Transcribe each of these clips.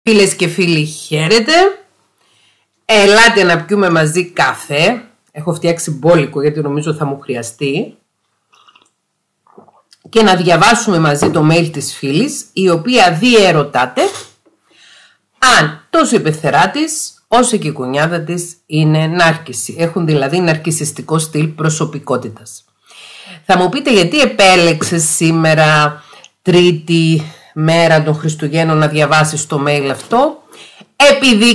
Φίλες και φίλοι, χαίρετε. Ελάτε να πιούμε μαζί καφέ. Έχω φτιάξει μπόλικο γιατί νομίζω θα μου χρειαστεί. Και να διαβάσουμε μαζί το mail της φίλης, η οποία διερωτάται αν τόσο η πεθερά της όσο και η κουνιάδα της είναι νάρκισση. Έχουν δηλαδή ναρκισσιστικό στυλ προσωπικότητας. Θα μου πείτε γιατί επέλεξες σήμερα, Τρίτη μέρα των Χριστουγέννων, να διαβάσεις το mail αυτό? Επειδή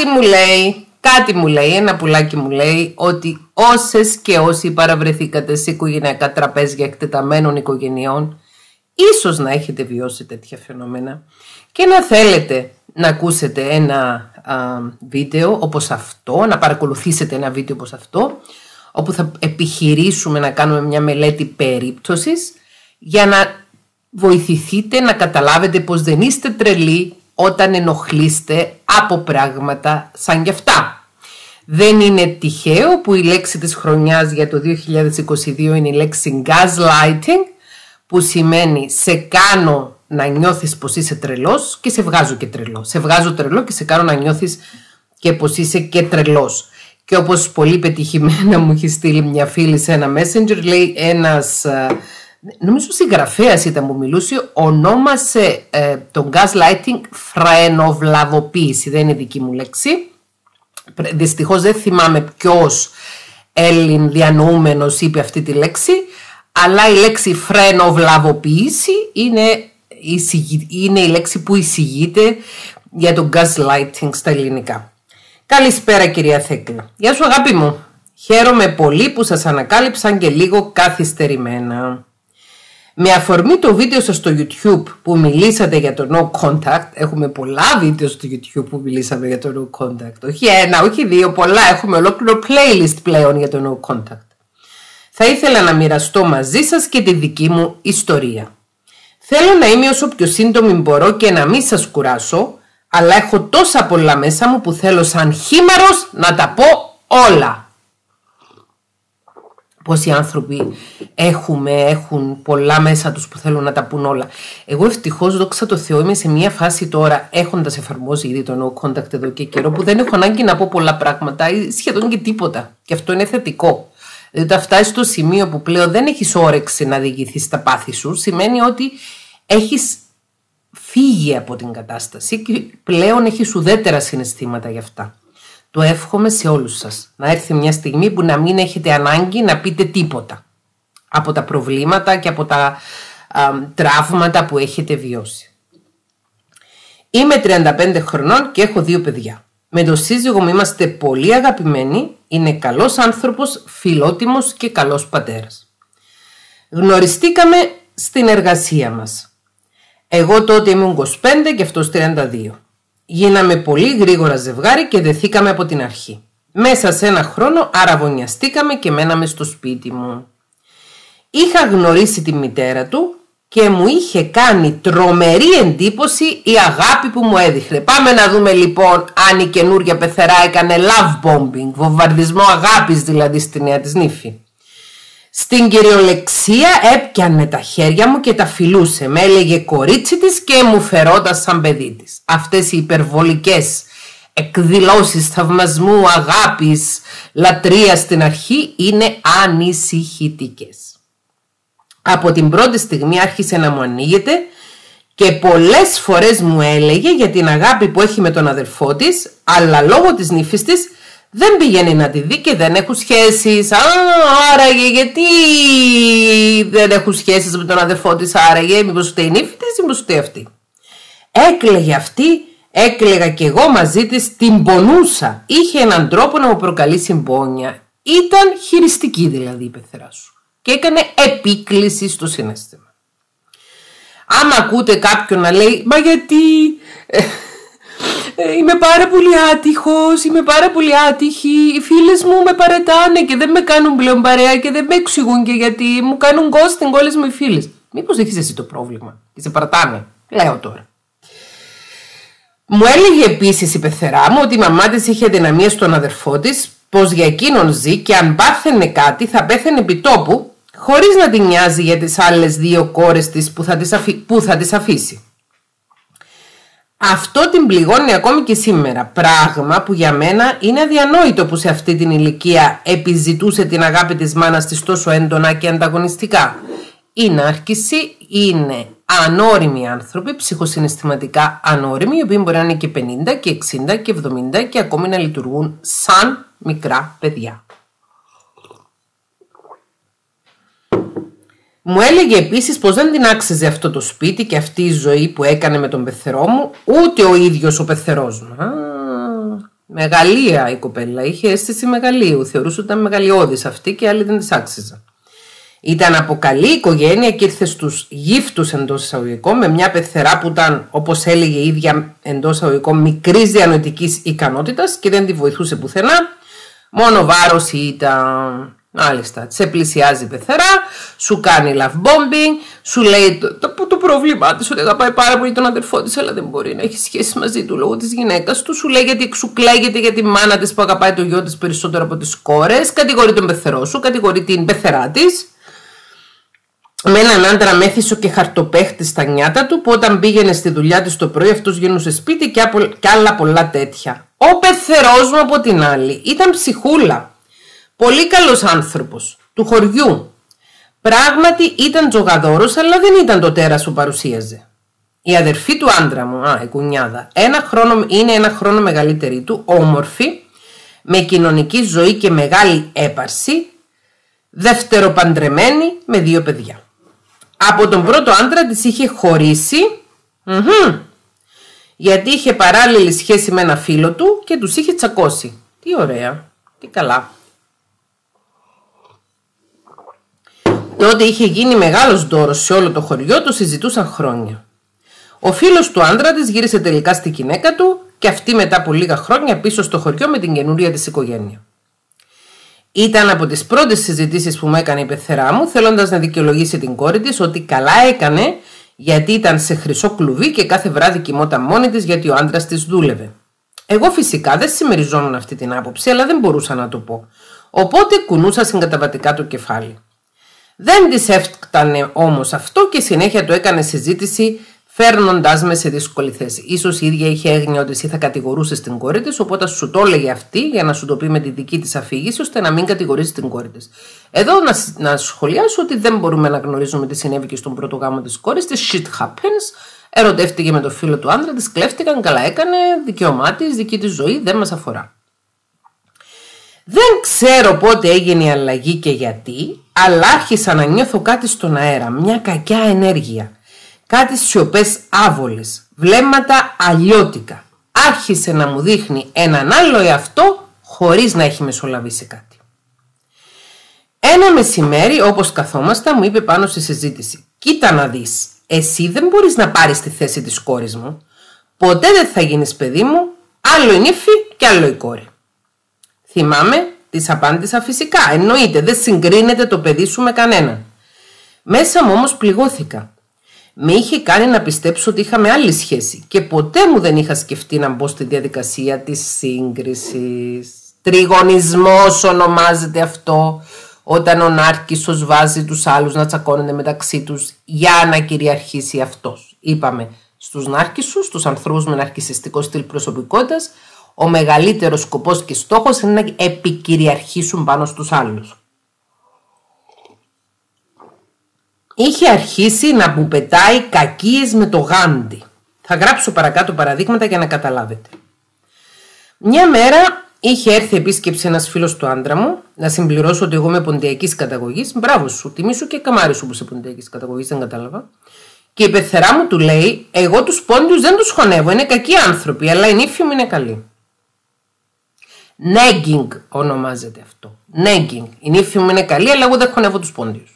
κάτι μου λέει, ένα πουλάκι μου λέει ότι όσες και όσοι παραβρεθήκατε σε οικογενειακά τραπέζια εκτεταμένων οικογενειών, ίσως να έχετε βιώσει τέτοια φαινόμενα και να θέλετε να ακούσετε ένα βίντεο όπως αυτό, να παρακολουθήσετε ένα βίντεο όπως αυτό, όπου θα επιχειρήσουμε να κάνουμε μια μελέτη περίπτωσης για να βοηθηθείτε να καταλάβετε πως δεν είστε τρελοί όταν ενοχλείστε από πράγματα σαν κι αυτά. Δεν είναι τυχαίο που η λέξη της χρονιάς για το 2022 είναι η λέξη gaslighting, που σημαίνει σε κάνω να νιώθεις πως είσαι τρελός και σε βγάζω και τρελό. Σε βγάζω τρελό και σε κάνω να νιώθεις και πως είσαι και τρελός. Και όπως πολύ πετυχημένα μου έχει στείλει μια φίλη σε ένα messenger, λέει ένας, νομίζω συγγραφέας ήταν που μιλούσε, ονόμασε τον gaslighting φρενοβλαβοποίηση. Δεν είναι δική μου λέξη. Δυστυχώς δεν θυμάμαι ποιος Έλλην διανοούμενος είπε αυτή τη λέξη, αλλά η λέξη φρενοβλαβοποίηση είναι η λέξη που εισηγείται για το gaslighting στα ελληνικά. Καλησπέρα κυρία Θέκλα. Γεια σου αγάπη μου. Χαίρομαι πολύ που σας ανακάλυψαν και λίγο καθυστερημένα. Με αφορμή το βίντεο σας στο YouTube που μιλήσατε για το no contact, έχουμε πολλά βίντεο στο YouTube που μιλήσαμε για το no contact, όχι ένα, όχι δύο, πολλά, έχουμε ολόκληρο playlist πλέον για το no contact. Θα ήθελα να μοιραστώ μαζί σας και τη δική μου ιστορία. Θέλω να είμαι όσο πιο σύντομη μπορώ και να μην σας κουράσω, αλλά έχω τόσα πολλά μέσα μου που θέλω σαν χήμαρος να τα πω όλα. Πόσοι άνθρωποι έχουν πολλά μέσα τους που θέλουν να τα πούν όλα. Εγώ ευτυχώς, δόξα τω Θεώ, είμαι σε μια φάση τώρα, έχοντας εφαρμόσει ήδη το no contact εδώ και καιρό, που δεν έχω ανάγκη να πω πολλά πράγματα ή σχεδόν και τίποτα. Και αυτό είναι θετικό. Δηλαδή, όταν φτάσεις στο σημείο που πλέον δεν έχεις όρεξη να διηγηθείς τα πάθη σου, σημαίνει ότι έχεις φύγει από την κατάσταση και πλέον έχεις ουδέτερα συναισθήματα γι' αυτά. Το εύχομαι σε όλους σας. Να έρθει μια στιγμή που να μην έχετε ανάγκη να πείτε τίποτα από τα προβλήματα και από τα τραύματα που έχετε βιώσει. Είμαι 35 χρονών και έχω 2 παιδιά. Με τον σύζυγό μου είμαστε πολύ αγαπημένοι, είναι καλός άνθρωπος, φιλότιμος και καλός πατέρας. Γνωριστήκαμε στην εργασία μας. Εγώ τότε ήμουν 25 και αυτός 32. Γίναμε πολύ γρήγορα ζευγάρι και δεθήκαμε από την αρχή. Μέσα σε ένα χρόνο αραβωνιαστήκαμε και μέναμε στο σπίτι μου. Είχα γνωρίσει τη μητέρα του και μου είχε κάνει τρομερή εντύπωση η αγάπη που μου έδειχνε. Πάμε να δούμε λοιπόν αν η καινούρια πεθερά έκανε love bombing, βομβαρδισμό αγάπης δηλαδή στη νέα της νύφη. Στην κυριολεξία έπιανε τα χέρια μου και τα φιλούσε. Με έλεγε κορίτσι της και μου φερόταν σαν παιδί της. Αυτές οι υπερβολικές εκδηλώσεις θαυμασμού, αγάπης, λατρείας στην αρχή είναι ανησυχητικές. Από την πρώτη στιγμή άρχισε να μου ανοίγεται και πολλές φορές μου έλεγε για την αγάπη που έχει με τον αδελφό της, αλλά λόγω της νύφης της δεν πηγαίνει να τη δει και δεν έχουν σχέσεις. Άραγε γιατί δεν έχουν σχέσεις με τον αδελφό της, άραγε μήπως ούτε η νύφη της ή μήπως ούτε αυτή. Έκλαιγε αυτή, έκλαιγα κι εγώ μαζί της, την πονούσα. Είχε έναν τρόπο να μου προκαλεί συμπόνια. Ήταν χειριστική δηλαδή η πεθερά σου και έκανε επίκληση στο συναίσθημα. Άμα ακούτε κάποιον να λέει «Μα γιατί είμαι πάρα πολύ άτυχος, είμαι πάρα πολύ άτυχη, οι φίλες μου με παρετάνε και δεν με κάνουν πλέον παρέα και δεν με εξηγούν και γιατί μου κάνουν ghosting όλες μου οι φίλες». Μήπως έχεις εσύ το πρόβλημα και σε παρατάνε, λέω τώρα. Μου έλεγε επίσης η πεθερά μου ότι η μαμά της είχε αδυναμία στον αδερφό της, πως για εκείνον ζει και αν πάθαινε κάτι θα πέθαινε επί τόπου, χωρίς να την νοιάζει για τις άλλες 2 κόρες της που θα τις αφήσει. Αυτό την πληγώνει ακόμη και σήμερα. Πράγμα που για μένα είναι αδιανόητο που σε αυτή την ηλικία επιζητούσε την αγάπη της μάνας της τόσο έντονα και ανταγωνιστικά. Η νάρκηση είναι ανώριμοι άνθρωποι, ψυχοσυναισθηματικά ανώριμοι, οι οποίοι μπορεί να είναι και 50 και 60 και 70 και ακόμη να λειτουργούν σαν μικρά παιδιά. Μου έλεγε επίσης πως δεν την άξιζε αυτό το σπίτι και αυτή η ζωή που έκανε με τον πεθερό μου, ούτε ο ίδιος ο πεθερός μου. Μεγαλεία η κοπέλα, είχε αίσθηση μεγαλείου, θεωρούσε ότι ήταν μεγαλειώδης αυτή και άλλοι δεν της άξιζαν. Ήταν από καλή οικογένεια και ήρθε στους γύφτους εντός εισαγωγικών με μια πεθερά που ήταν, όπως έλεγε η ίδια εντός εισαγωγικών, μικρής διανοητικής ικανότητας και δεν τη βοηθούσε πουθενά. Μόνο βάρος ήταν. Μάλιστα, σε πλησιάζει η πεθερά, σου κάνει love bombing, σου λέει το πρόβλημά της, ότι αγαπάει πάρα πολύ τον αδερφό της, αλλά δεν μπορεί να έχει σχέση μαζί του λόγω της γυναίκας του. Σου λέει γιατί σου κλαίγεται για τη μάνα της που αγαπάει το γιο της περισσότερο από τις κόρες, κατηγορεί τον πεθερό σου, κατηγορεί την πεθερά της. Με έναν άντρα μέθησο και χαρτοπαίχτη στα νιάτα του, που όταν πήγαινε στη δουλειά της το πρωί αυτός γίνούσε σπίτι και άλλα πολλά τέτοια. Ο πεθερός μου από την άλλη ήταν ψυχούλα. Πολύ καλός άνθρωπος, του χωριού. Πράγματι ήταν τζογαδόρος, αλλά δεν ήταν το τέρας που παρουσίαζε. Η αδερφή του άντρα μου, η κουνιάδα, είναι ένα χρόνο μεγαλύτερη του, όμορφη, με κοινωνική ζωή και μεγάλη έπαρση, δευτεροπαντρεμένη με 2 παιδιά. Από τον πρώτο άντρα της είχε χωρίσει, γιατί είχε παράλληλη σχέση με ένα φίλο του και τους είχε τσακώσει. Τι ωραία, τι καλά. Τότε είχε γίνει μεγάλος ντόρος σε όλο το χωριό, το συζητούσαν χρόνια. Ο φίλος του άντρα της γύρισε τελικά στη γυναίκα του και αυτή μετά από λίγα χρόνια πίσω στο χωριό με την καινούρια της οικογένεια. Ήταν από τις πρώτες συζητήσεις που μου έκανε η πεθερά μου, θέλοντας να δικαιολογήσει την κόρη της ότι καλά έκανε γιατί ήταν σε χρυσό κλουβί και κάθε βράδυ κοιμόταν μόνη της γιατί ο άντρας της δούλευε. Εγώ φυσικά δεν συμμεριζόμουν αυτή την άποψη, αλλά δεν μπορούσα να το πω. Οπότε κουνούσα συγκαταβατικά το κεφάλι. Δεν της έφτανε όμως αυτό και συνέχεια του έκανε συζήτηση, φέρνοντάς με σε δύσκολη θέση. Ίσως η ίδια είχε έγνοια ότι εσύ θα κατηγορούσες την κόρη της, οπότε σου το έλεγε αυτή για να σου το πει με τη δική της αφήγηση, ώστε να μην κατηγορήσει την κόρη της. Εδώ να σχολιάσω ότι δεν μπορούμε να γνωρίζουμε τι συνέβη και στον πρώτο γάμο της κόρης της. Shit happens. Ερωτεύτηκε με το φίλο του άντρα της, κλέφτηκαν, καλά έκανε, δικαίωμά της, δική της ζωή, δεν μας αφορά. Δεν ξέρω πότε έγινε η αλλαγή και γιατί, αλλά άρχισα να νιώθω κάτι στον αέρα, μια κακιά ενέργεια. Κάτι σιωπές άβολες, βλέμματα αλλιώτικα. Άρχισε να μου δείχνει έναν άλλο εαυτό χωρίς να έχει μεσολαβήσει κάτι. Ένα μεσημέρι, όπως καθόμασταν, μου είπε πάνω στη συζήτηση: «Κοίτα να δεις, εσύ δεν μπορείς να πάρεις τη θέση της κόρης μου. Ποτέ δεν θα γίνεις παιδί μου, άλλο η νύφη και άλλο η κόρη». Θυμάμαι, της απάντησα φυσικά, εννοείται, δεν συγκρίνεται το παιδί σου με κανέναν. Μέσα μου όμως πληγώθηκα. Με είχε κάνει να πιστέψω ότι είχαμε άλλη σχέση και ποτέ μου δεν είχα σκεφτεί να μπω στη διαδικασία της σύγκρισης. Τριγωνισμός ονομάζεται αυτό, όταν ο νάρκισσος βάζει τους άλλους να τσακώνονται μεταξύ τους για να κυριαρχήσει αυτός. Είπαμε, στους νάρκισσους, τους ανθρώπους με ναρκισσιστικό στυλ προσωπικότητας, ο μεγαλύτερος σκοπός και στόχος είναι να επικυριαρχήσουν πάνω στους άλλους. Είχε αρχίσει να μου πετάει κακίες με το Γάντι. Θα γράψω παρακάτω παραδείγματα για να καταλάβετε. Μια μέρα είχε έρθει επίσκεψη ένας φίλος του άντρα μου, να συμπληρώσω ότι εγώ είμαι ποντιακής καταγωγής. Μπράβο σου, τιμή σου και καμάρι σου που είσαι ποντιακής καταγωγής, δεν κατάλαβα. Και η πεθερά μου του λέει: «Εγώ τους πόντιους δεν τους χωνεύω, είναι κακοί άνθρωποι, αλλά η νύφη μου είναι καλή». Nagging ονομάζεται αυτό. Nagging. Η νύφη μου είναι καλή, αλλά εγώ δεν χωνεύω τους πόντιους.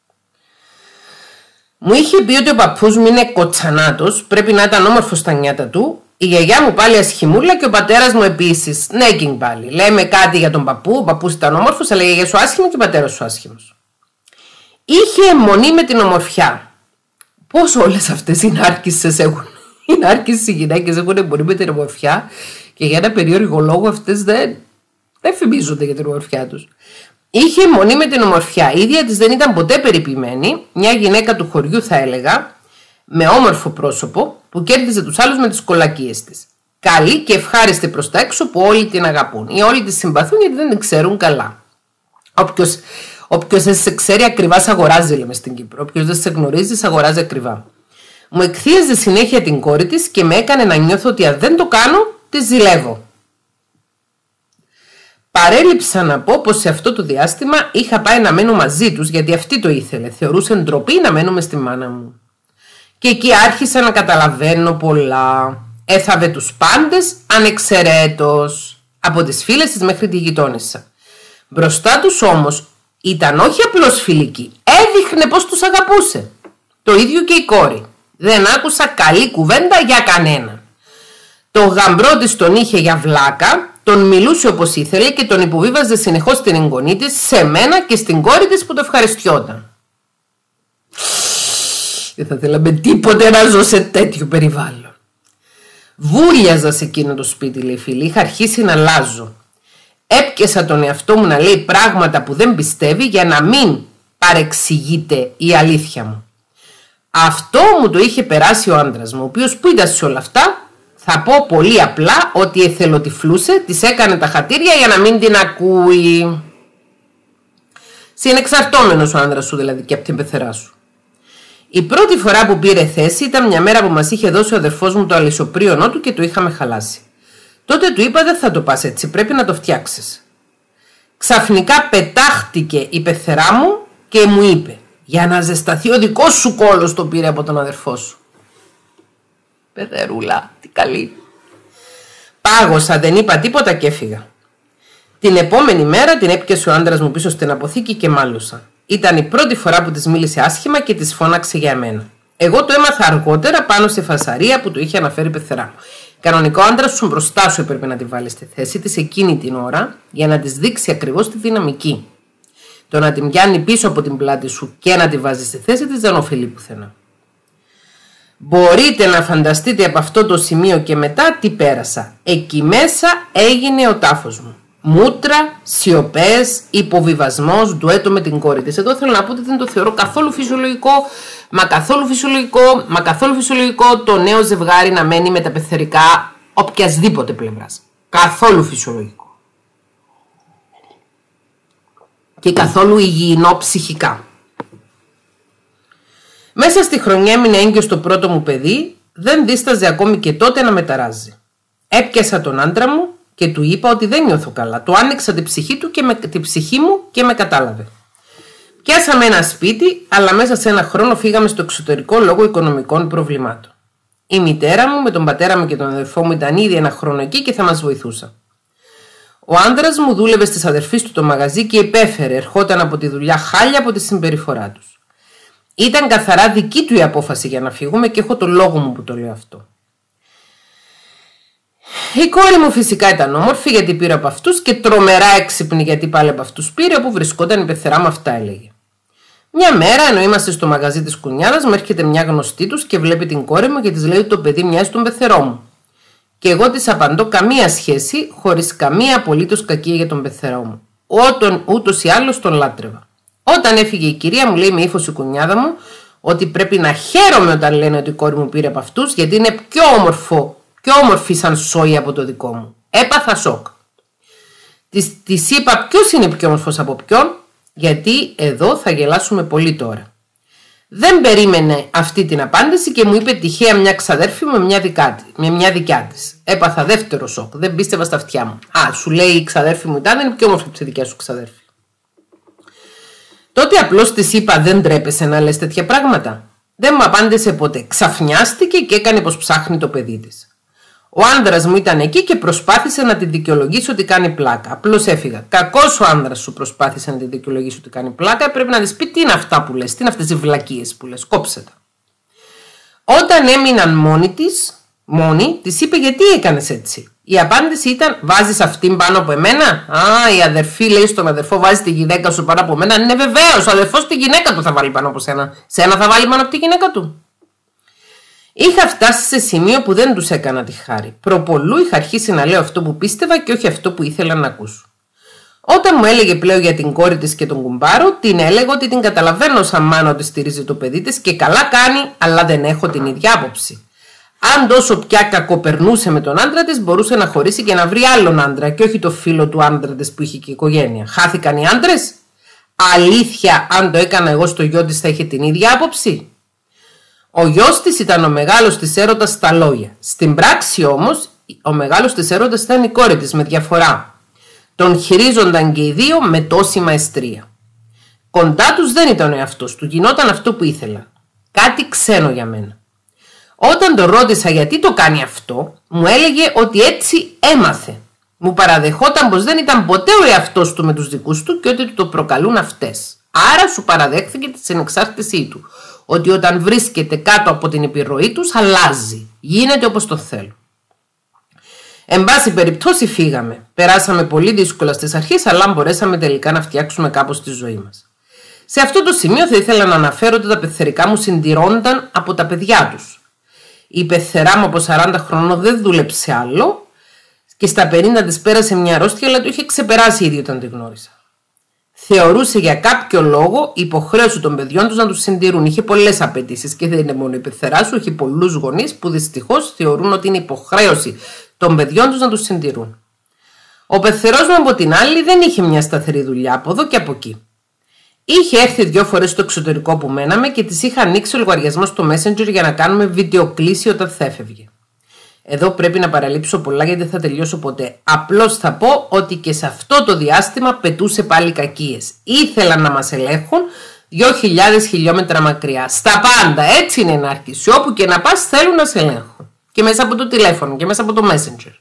Μου είχε πει ότι ο παππούς μου είναι κοτσανάτος, πρέπει να ήταν όμορφος στα νιάτα του, η γιαγιά μου πάλι ασχημούλα και ο πατέρας μου επίσης. Nagging πάλι. Λέμε κάτι για τον παππού, ο παππούς ήταν όμορφος, αλλά η γιαγιά σου άσχημη και ο πατέρας σου άσχημος. Είχε αιμονή με την ομορφιά. Πώς όλες αυτές οι νάρκισσες έχουν, οι νάρκισσες οι γυναίκες έχουν αιμονή με την ομορφιά και για ένα περίεργο λόγο αυτές δεν φημίζονται για την ομορφιά τους. Είχε αιμονή με την ομορφιά. Η ίδια της δεν ήταν ποτέ περιποιημένη, μια γυναίκα του χωριού θα έλεγα, με όμορφο πρόσωπο που κέρδιζε τους άλλους με τις κολακίες της. Καλή και ευχάριστη προς τα έξω που όλοι την αγαπούν ή όλοι τη συμπαθούν γιατί δεν την ξέρουν καλά. Όποιος δεν σε ξέρει ακριβά σε αγοράζει, λέμε στην Κύπρο. Όποιος δεν σε γνωρίζει σε αγοράζει ακριβά. Μου εκθίαζε συνέχεια την κόρη της και με έκανε να νιώθω ότι αν δεν το κάνω, τη ζηλεύω. Παρέλειψα να πω πως σε αυτό το διάστημα είχα πάει να μένω μαζί τους γιατί αυτή το ήθελε. Θεωρούσε ντροπή να μένουμε στη μάνα μου. Και εκεί άρχισα να καταλαβαίνω πολλά. Έθαβε τους πάντες ανεξαιρέτως. Από τις φίλες της μέχρι τη γειτόνισσα. Μπροστά τους όμως ήταν όχι απλώς φιλική. Έδειχνε πως τους αγαπούσε. Το ίδιο και η κόρη. Δεν άκουσα καλή κουβέντα για κανένα. Το γαμπρό της τον είχε για βλάκα. Τον μιλούσε όπως ήθελε και τον υποβίβαζε συνεχώς στην εγγονή της, σε μένα και στην κόρη της που το ευχαριστιόταν. Δεν θα θέλαμε τίποτε να ζω σε τέτοιο περιβάλλον. Βούλιαζα σε εκείνο το σπίτι, λέει η φίλη. Είχα αρχίσει να αλλάζω. Έπιασα τον εαυτό μου να λέει πράγματα που δεν πιστεύει για να μην παρεξηγείται η αλήθεια μου. Αυτό μου το είχε περάσει ο άντρας μου, ο οποίος που ήταν σε όλα αυτά. Θα πω πολύ απλά ότι εθελοτυφλούσε, της έκανε τα χατήρια για να μην την ακούει. Συνεξαρτώμενος ο άντρας σου δηλαδή και από την πεθερά σου. Η πρώτη φορά που πήρε θέση ήταν μια μέρα που μας είχε δώσει ο αδερφός μου το αλυσοπρίωνό του και το είχαμε χαλάσει. Τότε του είπα δεν θα το πας έτσι, πρέπει να το φτιάξεις. Ξαφνικά πετάχτηκε η πεθερά μου και μου είπε για να ζεσταθεί ο δικός σου κόλος το πήρε από τον αδερφό σου. Παιδερούλα, τι καλή. Πάγωσα, δεν είπα τίποτα και έφυγα. Την επόμενη μέρα την έπιασε ο άντρας μου πίσω στην αποθήκη και μάλωσα. Ήταν η πρώτη φορά που της μίλησε άσχημα και της φώναξε για μένα. Εγώ το έμαθα αργότερα πάνω σε φασαρία που του είχε αναφέρει η πεθερά μου. Κανονικά ο άντρας σου μπροστά σου έπρεπε να τη βάλει στη θέση της εκείνη την ώρα για να της δείξει ακριβώς τη δυναμική. Το να την πιάνει πίσω από την πλάτη σου και να τη βάζει στη θέση της δεν ωφελεί πουθενά. Μπορείτε να φανταστείτε από αυτό το σημείο και μετά τι πέρασα. Εκεί μέσα έγινε ο τάφος μου. Μούτρα, σιωπές, υποβιβασμός, ντουέτο με την κόρη της. Εδώ θέλω να πω ότι δεν το θεωρώ καθόλου φυσιολογικό, μα καθόλου φυσιολογικό το νέο ζευγάρι να μένει με τα πεθερικά οποιασδήποτε πλευράς. Καθόλου φυσιολογικό. Και καθόλου υγιεινό ψυχικά. Μέσα στη χρονιά έμεινε έγκυος το πρώτο μου παιδί, δεν δίσταζε ακόμη και τότε να με ταράζει. Έπιασα τον άντρα μου και του είπα ότι δεν νιώθω καλά. Του άνοιξα την ψυχή μου και με κατάλαβε. Πιάσαμε ένα σπίτι, αλλά μέσα σε ένα χρόνο φύγαμε στο εξωτερικό λόγω οικονομικών προβλημάτων. Η μητέρα μου με τον πατέρα μου και τον αδερφό μου ήταν ήδη ένα χρόνο εκεί και θα μας βοηθούσαν. Ο άντρας μου δούλευε στις αδερφής του το μαγαζί και υπέφερε, ερχόταν από τη δουλειά χάλια από τη συμπεριφορά τους. Ήταν καθαρά δική του η απόφαση για να φύγουμε και έχω το λόγο μου που το λέω αυτό. Η κόρη μου φυσικά ήταν όμορφη γιατί πήρε από αυτούς και τρομερά έξυπνη γιατί πάλι από αυτούς πήρε, όπου βρισκόταν η πεθερά μου, αυτά έλεγε. Μια μέρα, ενώ είμαστε στο μαγαζί της κουνιάδας, μου έρχεται μια γνωστή τους και βλέπει την κόρη μου και της λέει ότι το παιδί μοιάζει τον πεθερό μου. Και εγώ της απαντώ καμία σχέση, χωρίς καμία απολύτως κακία για τον πεθερό μου. Ούτως ή άλλως τον λάτρευα. Όταν έφυγε η κυρία μου, λέει με ύφος η κουνιάδα μου, ότι πρέπει να χαίρομαι όταν λένε ότι η κόρη μου πήρε από αυτούς, γιατί είναι πιο όμορφη σαν σόι από το δικό μου. Έπαθα σοκ. Της είπα ποιος είναι πιο όμορφος από ποιον, γιατί εδώ θα γελάσουμε πολύ τώρα. Δεν περίμενε αυτή την απάντηση και μου είπε τυχαία μια ξαδέρφη μου με μια δικιά της. Έπαθα δεύτερο σοκ, δεν πίστευα στα αυτιά μου. Α, σου λέει η ξαδέρφη μου είναι πιο όμορφη από τη δικιά σου ξαδέρφη. Τότε απλώς της είπα δεν τρέπεσαι να λες τέτοια πράγματα. Δεν μου απάντησε ποτέ. Ξαφνιάστηκε και έκανε πως ψάχνει το παιδί της. Ο άντρας μου ήταν εκεί και προσπάθησε να τη δικαιολογήσει ότι κάνει πλάκα. Απλώς έφυγα. Κακός ο άντρας σου προσπάθησε να τη δικαιολογήσει ότι κάνει πλάκα. Πρέπει να της πει τι είναι αυτά που λες, τι είναι αυτές οι βλακίες που λες. Κόψε τα. Όταν έμειναν μόνη της είπε γιατί έκανες έτσι. Η απάντηση ήταν βάζεις αυτήν πάνω από εμένα. Α, η αδερφή λέει στον αδερφό βάζει τη γυναίκα σου πάνω από μένα. Ναι, βεβαίως, ο αδερφός τη γυναίκα του θα βάλει πάνω από σένα. Σένα θα βάλει πάνω από τη γυναίκα του. Είχα φτάσει σε σημείο που δεν τους έκανα τη χάρη. Προπολού είχα αρχίσει να λέω αυτό που πίστευα και όχι αυτό που ήθελα να ακούσω. Όταν μου έλεγε πλέον για την κόρη της και τον κουμπάρο, την έλεγα ότι την καταλαβαίνω σαν μάνα ότι στηρίζει το παιδί της και καλά κάνει, αλλά δεν έχω την ίδια άποψη. Αν τόσο πια κακοπερνούσε με τον άντρα της, μπορούσε να χωρίσει και να βρει άλλον άντρα και όχι το φίλο του άντρα της που είχε και οικογένεια. Χάθηκαν οι άντρες? Αλήθεια, αν το έκανα εγώ στο γιο της θα είχε την ίδια άποψη? Ο γιος της ήταν ο μεγάλος της έρωτας στα λόγια. Στην πράξη όμως, ο μεγάλος της έρωτας ήταν η κόρη της με διαφορά. Τον χειρίζονταν και οι δύο με τόση μαεστρία. Κοντά τους δεν ήταν ο εαυτός του, γινόταν αυτό που ήθελα. Κάτι ξένο για μένα. Όταν τον ρώτησα γιατί το κάνει αυτό, μου έλεγε ότι έτσι έμαθε. Μου παραδεχόταν πως δεν ήταν ποτέ ο εαυτός του με τους δικούς του και ότι του το προκαλούν αυτές. Άρα σου παραδέχθηκε τη συνεξάρτησή του. Ότι όταν βρίσκεται κάτω από την επιρροή τους αλλάζει. Γίνεται όπως το θέλω. Εν πάση περιπτώσει φύγαμε. Περάσαμε πολύ δύσκολα στις αρχές, αλλά μπορέσαμε τελικά να φτιάξουμε κάπως τη ζωή μας. Σε αυτό το σημείο θα ήθελα να αναφέρω ότι τα πεθερικά μου συντηρώνταν από τα παιδιά τους. Η πεθερά μου από 40 χρονών δεν δούλεψε άλλο και στα 50 της πέρασε μια αρρώστια, αλλά το είχε ξεπεράσει ήδη όταν τη γνώρισα. Θεωρούσε για κάποιο λόγο υποχρέωση των παιδιών τους να τους συντηρούν. Είχε πολλές απαιτήσεις και δεν είναι μόνο η πεθερά σου, έχει πολλούς γονείς που δυστυχώς θεωρούν ότι είναι υποχρέωση των παιδιών τους να τους συντηρούν. Ο πεθερός μου από την άλλη δεν είχε μια σταθερή δουλειά από εδώ και από εκεί. Είχε έρθει 2 φορές στο εξωτερικό που μέναμε και της είχα ανοίξει ο λογαριασμό στο Messenger για να κάνουμε βιντεοκλήση όταν θα έφευγε. Εδώ πρέπει να παραλείψω πολλά γιατί δεν θα τελειώσω ποτέ. Απλώς θα πω ότι και σε αυτό το διάστημα πετούσε πάλι κακίες. Ήθελαν να μας ελέγχουν 2.000 χιλιόμετρα μακριά. Στα πάντα, έτσι είναι να αρχίσει. Όπου και να πας θέλουν να σε ελέγχουν. Και μέσα από το τηλέφωνο και μέσα από το Messenger.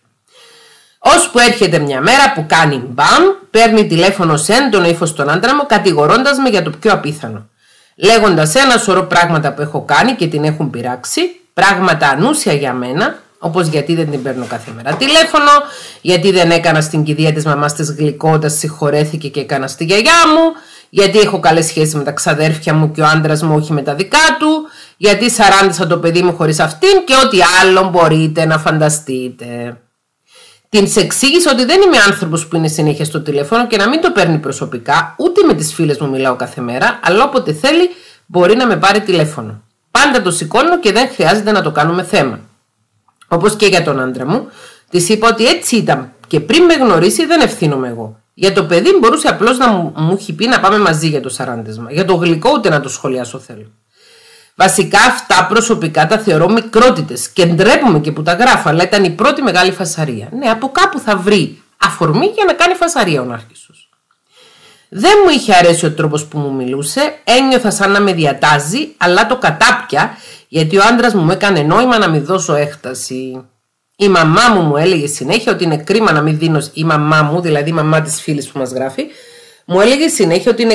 Ώσπου έρχεται μια μέρα που κάνει μπαμ, παίρνει τηλέφωνο σε έντονο ύφος τον άντρα μου, κατηγορώντας με για το πιο απίθανο. Λέγοντας ένα σωρό πράγματα που έχω κάνει και την έχουν πειράξει, πράγματα ανούσια για μένα, όπως γιατί δεν την παίρνω κάθε μέρα τηλέφωνο, γιατί δεν έκανα στην κηδεία της μαμάς της γλυκότητας, συγχωρέθηκε και έκανα στη γιαγιά μου, γιατί έχω καλές σχέσεις με τα ξαδέρφια μου και ο άντρας μου όχι με τα δικά του, γιατί σαράντισα το παιδί μου χωρίς αυτήν και ό,τι άλλο μπορείτε να φανταστείτε. Την εξήγησα ότι δεν είμαι άνθρωπος που είναι συνέχεια στο τηλέφωνο και να μην το παίρνει προσωπικά, ούτε με τις φίλες μου μιλάω κάθε μέρα, αλλά όποτε θέλει μπορεί να με πάρει τηλέφωνο. Πάντα το σηκώνω και δεν χρειάζεται να το κάνουμε θέμα. Όπως και για τον άντρα μου, της είπα ότι έτσι ήταν και πριν με γνωρίσει δεν ευθύνομαι εγώ. Για το παιδί μπορούσε απλώς να μου έχει πει να πάμε μαζί για το σαράντισμα. Για το γλυκό ούτε να το σχολιάσω θέλω. Βασικά αυτά προσωπικά τα θεωρώ μικρότητες και ντρέπομαι και που τα γράφω, αλλά ήταν η πρώτη μεγάλη φασαρία. Ναι, από κάπου θα βρει αφορμή για να κάνει φασαρία ο Νάρχισσος. Δεν μου είχε αρέσει ο τρόπος που μου μιλούσε, ένιωθα σαν να με διατάζει, αλλά το κατάπια γιατί ο άντρας μου έκανε νόημα να μην δώσω έκταση. Η μαμά μου έλεγε συνέχεια ότι είναι κρίμα να μην δίνω. Η μαμά μου, δηλαδή η μαμά της φίλης που μας γράφει, μου έλεγε συνέχεια ότι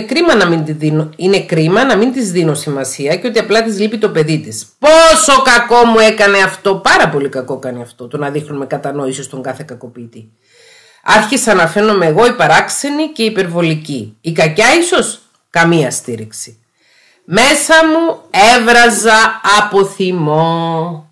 είναι κρίμα να μην της δίνω σημασία και ότι απλά της λείπει το παιδί της. Πόσο κακό μου έκανε αυτό, πάρα πολύ κακό κάνει αυτό, το να δείχνουμε κατανόηση στον κάθε κακοποιητή. Άρχισα να φαίνομαι εγώ η παράξενη και η υπερβολική. Η κακιά ίσως, καμία στήριξη. Μέσα μου έβραζα από θυμό.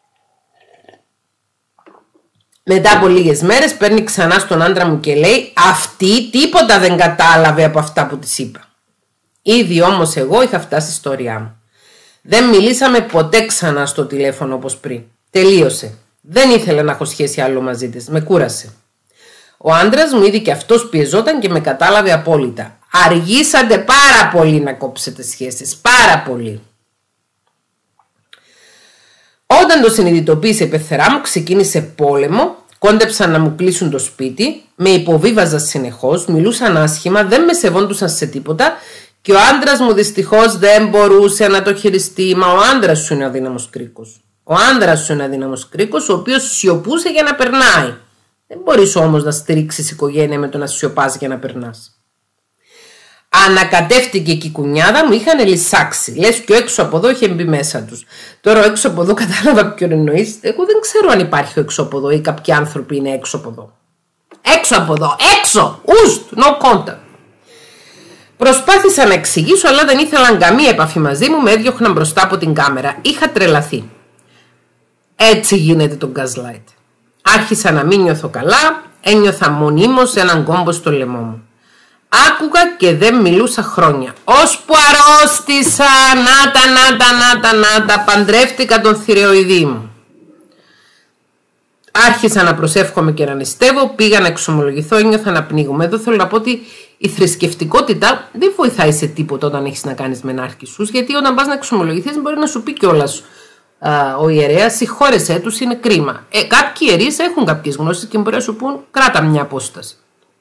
Μετά από λίγες μέρες παίρνει ξανά στον άντρα μου και λέει αυτή τίποτα δεν κατάλαβε από αυτά που της είπα. Ήδη όμως εγώ είχα φτάσει στο ωριά μου. Δεν μιλήσαμε ποτέ ξανά στο τηλέφωνο όπως πριν. Τελείωσε. Δεν ήθελα να έχω σχέση άλλο μαζί της. Με κούρασε. Ο άντρας μου ήδη και αυτός πιεζόταν και με κατάλαβε απόλυτα. Αργήσατε πάρα πολύ να κόψετε σχέσεις. Πάρα πολύ. Όταν το συνειδητοποίησε η πεθερά μου, ξεκίνησε πόλεμο, κόντεψαν να μου κλείσουν το σπίτι, με υποβίβαζαν συνεχώς, μιλούσαν άσχημα, δεν με σεβόντουσαν σε τίποτα και ο άντρας μου δυστυχώς δεν μπορούσε να το χειριστεί. Μα ο άντρας σου είναι αδύναμος κρίκος. Ο άντρας σου είναι αδύναμος κρίκος, ο οποίος σιωπούσε για να περνάει. Δεν μπορείς όμως να στηρίξεις οικογένεια με το να σιωπάς για να περνάς. Ανακατεύτηκε και η κουνιάδα μου, είχαν λυσάξει. Λες και ο έξω από εδώ είχε μπει μέσα τους. Τώρα ο έξω από εδώ κατάλαβα ποιον εννοείς. Εγώ δεν ξέρω αν υπάρχει ο έξω από εδώ ή κάποιοι άνθρωποι είναι έξω από εδώ. Έξω από εδώ, έξω! Ουστ, no contact. Προσπάθησα να εξηγήσω, αλλά δεν ήθελαν καμία επαφή μαζί μου, με έδιωχναν μπροστά από την κάμερα. Είχα τρελαθεί. Έτσι γίνεται το gaslight. Άρχισα να μην νιώθω καλά, ένιωθα μονίμως έναν κόμπο στο λαιμό μου. Άκουγα και δεν μιλούσα χρόνια. Ώσπου αρρώστησα, να τα, παντρεύτηκα τον θηροειδή μου. Άρχισα να προσεύχομαι και να νηστεύω, πήγα να εξομολογηθώ, ένιωθα να πνίγομαι. Εδώ θέλω να πω ότι η θρησκευτικότητα δεν βοηθάει σε τίποτα όταν έχεις να κάνεις με νάρκισσους, γιατί όταν πας να εξομολογηθείς μπορεί να σου πει κιόλας ο ιερέας, συγχώρεσέ τους, είναι κρίμα. Κάποιοι ιερείς έχουν κάποιες γνώσεις και μπορεί να σου πούν κράτα μια απόσταση.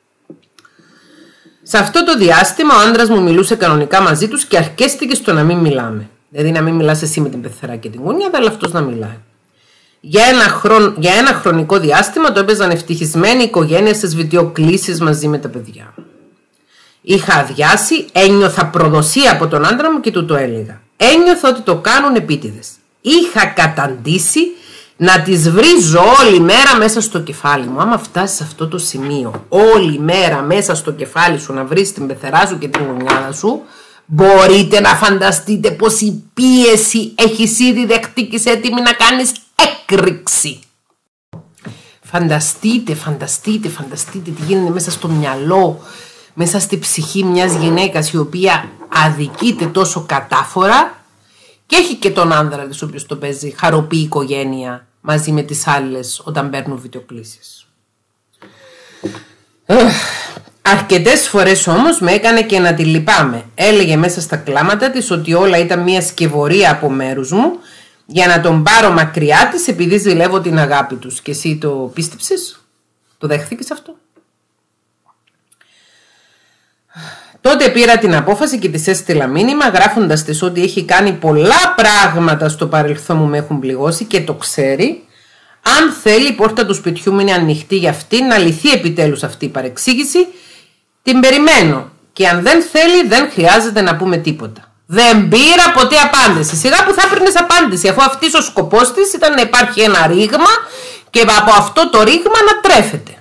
Σε αυτό το διάστημα ο άντρας μου μιλούσε κανονικά μαζί τους και αρκέστηκε στο να μην μιλάμε. Δηλαδή να μην μιλάς εσύ με την πεθερά και την γωνία, αλλά αυτός να μιλάει. Για ένα χρονικό διάστημα το έπαιζαν ευτυχισμένη οικογένεια στις βιντεοκλήσεις μαζί με τα παιδιά. Είχα αδειάσει, ένιωθα προδοσία από τον άντρα μου και του το έλεγα. Ένιωθα ότι το κάνουν επίτηδες. Είχα καταντήσει να τις βρίζω όλη μέρα μέσα στο κεφάλι μου. Άμα φτάσεις σε αυτό το σημείο, όλη μέρα μέσα στο κεφάλι σου να βρεις την πεθερά σου και την γωνιάδα σου, μπορείτε να φανταστείτε πως η πίεση έχεις ήδη δεχτεί και είσαι έτοιμη να κάνεις έκρηξη. Φανταστείτε τι γίνεται μέσα στο μυαλό, μέσα στη ψυχή μιας γυναίκας η οποία αδικείται τόσο κατάφορα και έχει και τον άνδρα της ο οποίος το παίζει χαροπή οικογένεια μαζί με τις άλλες όταν παίρνουν βιντεοκλήσεις. Αρκετές φορές όμως με έκανε και να τη λυπάμαι. Έλεγε μέσα στα κλάματα της ότι όλα ήταν μια σκευωρία από μέρους μου για να τον πάρω μακριά της επειδή ζηλεύω την αγάπη τους. Και εσύ το πίστεψες? Το δέχθηκες αυτό? Τότε πήρα την απόφαση και της έστειλα μήνυμα γράφοντας της ότι έχει κάνει πολλά πράγματα στο παρελθόν μου με έχουν πληγώσει και το ξέρει. Αν θέλει η πόρτα του σπιτιού μου είναι ανοιχτή για αυτή, να λυθεί επιτέλους αυτή η παρεξήγηση. Την περιμένω και αν δεν θέλει δεν χρειάζεται να πούμε τίποτα. Δεν πήρα ποτέ απάντηση. Σιγά που θα έπαιρνες απάντηση, αφού αυτής ο σκοπός της ήταν να υπάρχει ένα ρήγμα και από αυτό το ρήγμα να τρέφεται.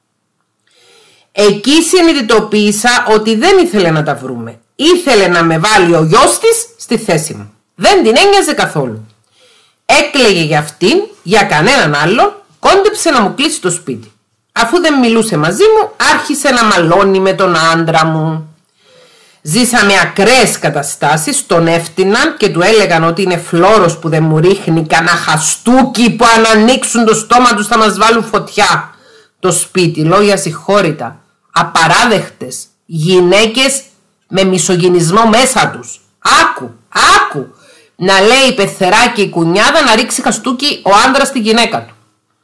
Εκεί συνειδητοποίησα ότι δεν ήθελε να τα βρούμε. Ήθελε να με βάλει ο γιος της στη θέση μου. Δεν την ένοιαζε καθόλου. Έκλαιγε για αυτήν, για κανέναν άλλο, κόντεψε να μου κλείσει το σπίτι. Αφού δεν μιλούσε μαζί μου, άρχισε να μαλώνει με τον άντρα μου. Ζήσαμε ακραίες καταστάσεις, τον έφτυναν και του έλεγαν ότι είναι φλόρος που δεν μου ρίχνει κανένα χαστούκι που αν ανοίξουν το στόμα τους θα μας βάλουν φωτιά. Το σπίτι, λόγια συγχώρητα, απαράδεκτες, γυναίκες με μισογυνισμό μέσα τους. Άκου, να λέει η πεθερά και η κουνιάδα να ρίξει χαστούκι ο άντρας στη γυναίκα του.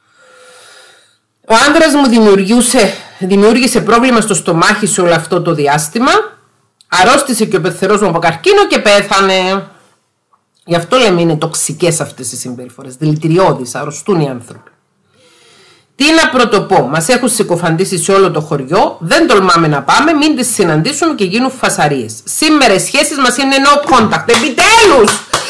Ο άντρας μου δημιούργησε πρόβλημα στο στομάχι σε όλο αυτό το διάστημα. Αρρώστησε και ο πεθερός μου από καρκίνο και πέθανε. Γι' αυτό λέμε είναι τοξικές αυτές οι συμπεριφορές, δηλητηριώδεις, αρρωστούν οι άνθρωποι. Τι να πρωτοπώ, μας έχουν συκοφαντήσει σε όλο το χωριό, δεν τολμάμε να πάμε, μην τις συναντήσουμε και γίνουν φασαρίες. Σήμερα οι σχέσεις μας είναι no contact, επιτέλους,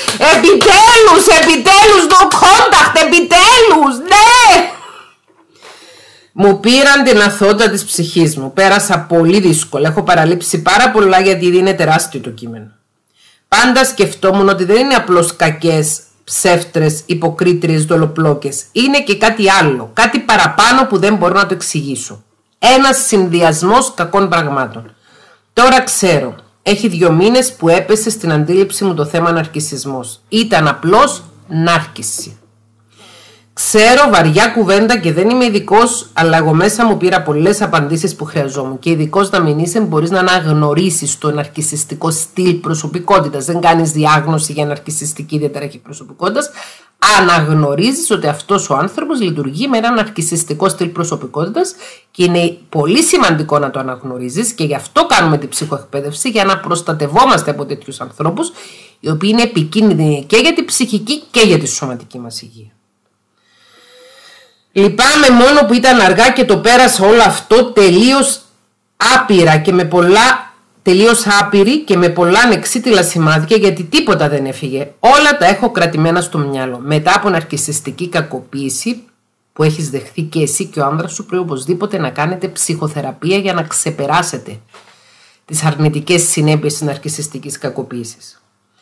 no contact, επιτέλους, ναι! Μου πήραν την αθότητα της ψυχής μου, πέρασα πολύ δύσκολα, έχω παραλείψει πάρα πολλά γιατί ήδη είναι τεράστιο το κείμενο. Πάντα σκεφτόμουν ότι δεν είναι απλώς κακές, ψεύτρες, υποκρίτριες, δολοπλόκες. Είναι και κάτι άλλο, κάτι παραπάνω που δεν μπορώ να το εξηγήσω. Ένας συνδυασμός κακών πραγμάτων. Τώρα ξέρω, έχει 2 μήνες που έπεσε στην αντίληψη μου το θέμα ναρκισσισμός. Ήταν απλώς νάρκισση. Ξέρω βαριά κουβέντα και δεν είμαι ειδικός, αλλά εγώ μέσα μου πήρα πολλές απαντήσεις που χρειαζόμουν. Και ειδικός να μην είσαι, μπορείς να αναγνωρίσεις το ναρκισσιστικό στυλ προσωπικότητας. Δεν κάνεις διάγνωση για ναρκισσιστική διαταραχή προσωπικότητας. Αναγνωρίζεις ότι αυτός ο άνθρωπος λειτουργεί με ένα ναρκισσιστικό στυλ προσωπικότητας και είναι πολύ σημαντικό να το αναγνωρίζεις και γι' αυτό κάνουμε την ψυχοεκπαίδευση, για να προστατευόμαστε από τέτοιους ανθρώπους, οι οποίοι είναι επικίνδυνοι και για την ψυχική και για τη σωματική μας υγεία. Λυπάμαι μόνο που ήταν αργά και το πέρασα όλο αυτό τελείως άπειρη και με πολλά ανεξίτηλα σημάδια, γιατί τίποτα δεν έφυγε. Όλα τα έχω κρατημένα στο μυαλό. Μετά από ναρκισσιστική κακοποίηση που έχεις δεχθεί και εσύ και ο άνδρας σου, πρέπει οπωσδήποτε να κάνετε ψυχοθεραπεία για να ξεπεράσετε τις αρνητικές συνέπειες της ναρκισσιστικής κακοποίησης.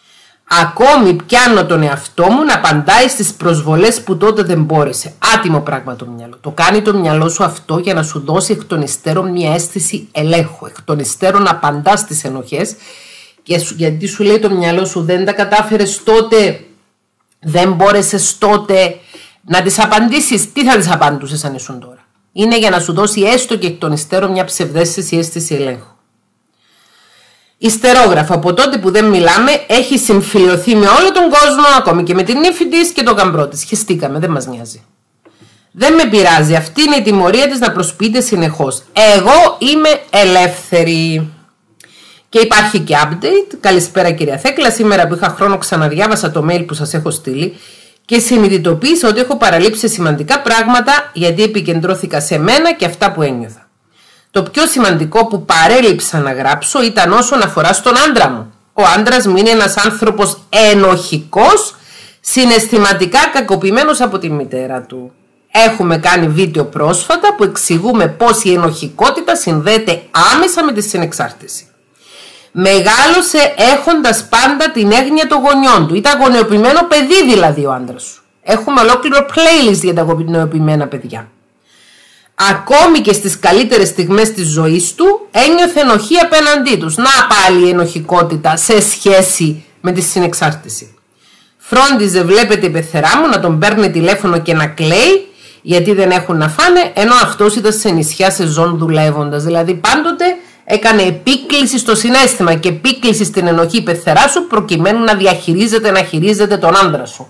Ακόμη πιάνω τον εαυτό μου να απαντάει στις προσβολές που τότε δεν μπόρεσε. Άτιμο πράγμα το μυαλό. Το κάνει το μυαλό σου αυτό για να σου δώσει εκ των υστέρων μια αίσθηση ελέγχου. Εκ των υστέρων απαντά στις ενοχές, γιατί σου λέει το μυαλό σου δεν τα κατάφερες τότε, δεν μπόρεσες τότε να τις απαντήσεις. Τι θα τις απαντούσες αν ήσουν τώρα? Είναι για να σου δώσει έστω και εκ των υστέρων μια ψευδαίσθηση, αίσθηση ελέγχου. Ιστερόγραφο, από τότε που δεν μιλάμε, έχει συμφιλειωθεί με όλο τον κόσμο, ακόμη και με την ύφη της και τον γαμπρό της. Χεστήκαμε, δεν μας νοιάζει. Δεν με πειράζει, αυτή είναι η τιμωρία της να προσποιείται συνεχώς. Εγώ είμαι ελεύθερη. Και υπάρχει και update. Καλησπέρα κυρία Θέκλα, σήμερα που είχα χρόνο ξαναδιάβασα το mail που σας έχω στείλει και συνειδητοποίησα ότι έχω παραλείψει σημαντικά πράγματα γιατί επικεντρώθηκα σε μένα και αυτά που ένιωθα. Το πιο σημαντικό που παρέλειψα να γράψω ήταν όσον αφορά στον άντρα μου. Ο άντρας μου είναι ένας άνθρωπος ενοχικός, συναισθηματικά κακοποιημένος από τη μητέρα του. Έχουμε κάνει βίντεο πρόσφατα που εξηγούμε πως η ενοχικότητα συνδέεται άμεσα με τη συνεξάρτηση. Μεγάλωσε έχοντας πάντα την έγνοια των γονιών του. Ήταν γονεοποιημένο παιδί δηλαδή ο άντρας σου. Έχουμε ολόκληρο playlist για τα γονεοποιημένα παιδιά. Ακόμη και στις καλύτερες στιγμές της ζωής του ένιωθε ενοχή απέναντί τους. Να πάλι η ενοχικότητα σε σχέση με τη συνεξάρτηση. Φρόντιζε, βλέπετε η πεθερά μου, να τον παίρνει τηλέφωνο και να κλαίει γιατί δεν έχουν να φάνε, ενώ αυτός ήταν σε νησιά σεζόν δουλεύοντας. Δηλαδή πάντοτε έκανε επίκληση στο συναίσθημα και επίκληση στην ενοχή η πεθερά σου προκειμένου να διαχειρίζεται, να χειρίζεται τον άντρα σου.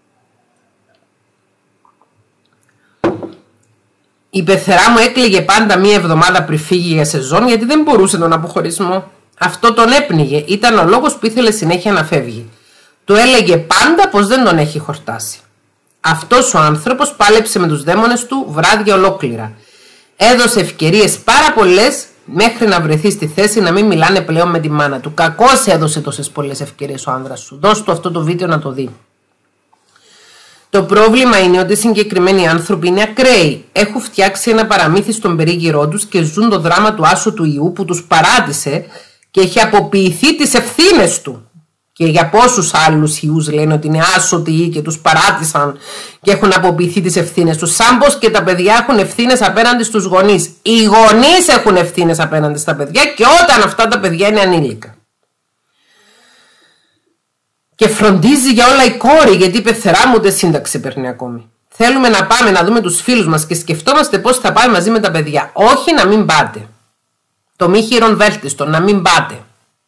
Η πεθερά μου έκλαιγε πάντα μία εβδομάδα πριν φύγει για σεζόν γιατί δεν μπορούσε τον αποχωρισμό. Αυτό τον έπνιγε, ήταν ο λόγος που ήθελε συνέχεια να φεύγει. Του έλεγε πάντα πως δεν τον έχει χορτάσει. Αυτός ο άνθρωπος πάλεψε με τους δαίμονες του βράδια ολόκληρα. Έδωσε ευκαιρίες πάρα πολλές μέχρι να βρεθεί στη θέση να μην μιλάνε πλέον με τη μάνα του. Κακώς έδωσε τόσες πολλές ευκαιρίες ο άνδρας σου. Δώσ' του αυτό το βίντεο να το δει. Το πρόβλημα είναι ότι οι συγκεκριμένοι άνθρωποι είναι ακραίοι. Έχουν φτιάξει ένα παραμύθι στον περίγυρό τους και ζουν το δράμα του άσου του ιού που τους παράτησε και έχει αποποιηθεί τις ευθύνες του. Και για πόσους άλλους ιούς λένε ότι είναι άσωτοι ιοί και τους παράτησαν και έχουν αποποιηθεί τις ευθύνες τους. Σαν πως και τα παιδιά έχουν ευθύνες απέναντι στους γονείς. Οι γονείς έχουν ευθύνες απέναντι στα παιδιά και όταν αυτά τα παιδιά είναι ανήλικα. Και φροντίζει για όλα η κόρη, γιατί η πεθερά μου ούτε σύνταξη παίρνει ακόμη. Θέλουμε να πάμε να δούμε τους φίλους μας και σκεφτόμαστε πώς θα πάμε μαζί με τα παιδιά. Όχι να μην πάτε. Το μη χειρον βέλτιστο, να μην πάτε.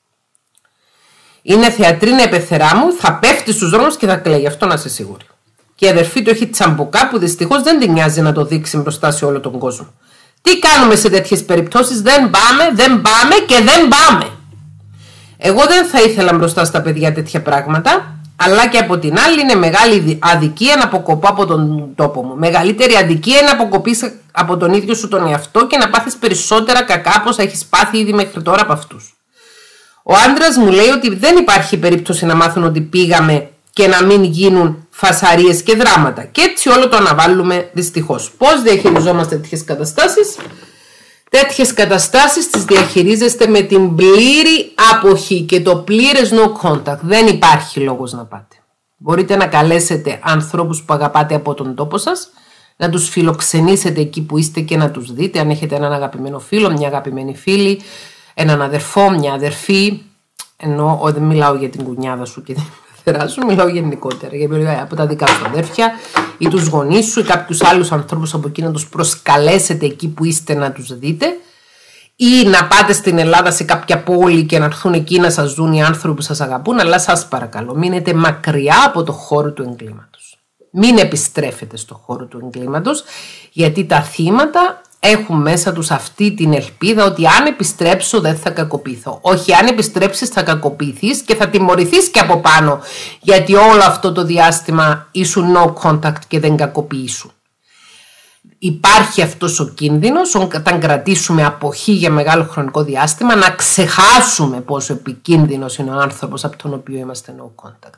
Είναι θεατρίνα η πεθερά μου, θα πέφτει στους δρόμους και θα κλαίει, αυτό να είσαι σίγουρη. Και η αδερφή του έχει τσαμποκά που δυστυχώς δεν την νοιάζει να το δείξει μπροστά σε όλο τον κόσμο. Τι κάνουμε σε τέτοιες περιπτώσεις? Δεν πάμε και δεν πάμε. Εγώ δεν θα ήθελα μπροστά στα παιδιά τέτοια πράγματα, αλλά και από την άλλη είναι μεγάλη αδικία να αποκοπώ από τον τόπο μου. Μεγαλύτερη αδικία είναι να αποκοπείς από τον ίδιο σου τον εαυτό και να πάθεις περισσότερα κακά από όσα έχεις πάθει ήδη μέχρι τώρα από αυτούς. Ο άντρας μου λέει ότι δεν υπάρχει περίπτωση να μάθουν ότι πήγαμε και να μην γίνουν φασαρίες και δράματα. Και έτσι όλο το αναβάλουμε δυστυχώς. Πώς διαχειριζόμαστε τέτοιες καταστάσεις? Τέτοιες καταστάσεις τις διαχειρίζεστε με την πλήρη αποχή και το πλήρες no contact. Δεν υπάρχει λόγος να πάτε. Μπορείτε να καλέσετε ανθρώπους που αγαπάτε από τον τόπο σας, να τους φιλοξενήσετε εκεί που είστε και να τους δείτε. Αν έχετε έναν αγαπημένο φίλο, μια αγαπημένη φίλη, έναν αδερφό, μια αδερφή. Ενώ δεν μιλάω για την κουνιάδα σου και την πεθερά σου, μιλάω γενικότερα. Από τα δικά σου αδέρφια ή τους γονείς σου ή κάποιους άλλους ανθρώπους από εκεί να τους προσκαλέσετε εκεί που είστε να τους δείτε. Ή να πάτε στην Ελλάδα σε κάποια πόλη και να έρθουν εκεί να σας δουν οι άνθρωποι που σας αγαπούν. Αλλά σας παρακαλώ, μείνετε μακριά από το χώρο του εγκλήματος. Μην επιστρέφετε στο χώρο του εγκλήματος, γιατί τα θύματα έχουν μέσα τους αυτή την ελπίδα ότι αν επιστρέψω δεν θα κακοποιηθώ. Όχι, αν επιστρέψεις θα κακοποιηθείς και θα τιμωρηθείς και από πάνω, γιατί όλο αυτό το διάστημα ήσουν no contact και δεν κακοποιήσουν. Υπάρχει αυτός ο κίνδυνος όταν κρατήσουμε αποχή για μεγάλο χρονικό διάστημα να ξεχάσουμε πόσο επικίνδυνος είναι ο άνθρωπος από τον οποίο είμαστε no contact.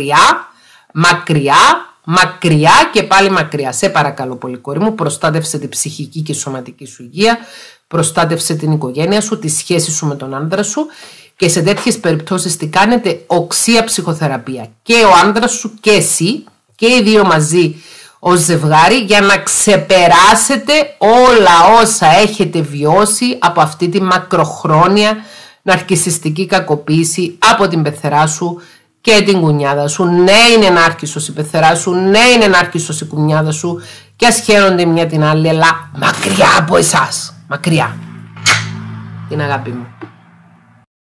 Μακριά και πάλι μακριά. Σε παρακαλώ πολύ κόρη μου, προστάτευσε την ψυχική και σωματική σου υγεία, προστάτευσε την οικογένεια σου, τη σχέση σου με τον άντρα σου Και σε τέτοιες περιπτώσεις τι κάνετε? Οξία ψυχοθεραπεία. Και ο άντρας σου και εσύ, και οι δύο μαζί ως ζευγάρι, για να ξεπεράσετε όλα όσα έχετε βιώσει από αυτή τη μακροχρόνια ναρκισσιστική κακοποίηση από την πεθερά σου και την κουνιάδα σου. Ναι, είναι νάρκισσος η πεθερά σου, ναι, είναι νάρκισσος η κουνιάδα σου, και ας χαίρονται μια την άλλη, αλλά μακριά από εσάς. Μακριά. Την αγάπη μου.